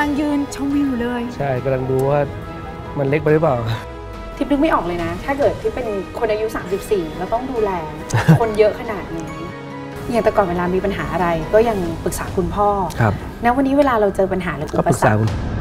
ลังยืนชมวิวเลยใช่กำลังดูว่ามันเล็กไปหรือเปล่าทิพย์นึกไม่ออกเลยนะถ้าเกิดที่เป็นคนอายุ34แล้วต้องดูแล คนเยอะขนาดนี้อย่างแต่ก่อนเวลามีปัญหาอะไรก็ยังปรึกษาคุณพ่อครับณวันนี้เวลาเราเจอปัญหาหรืออุปสรรค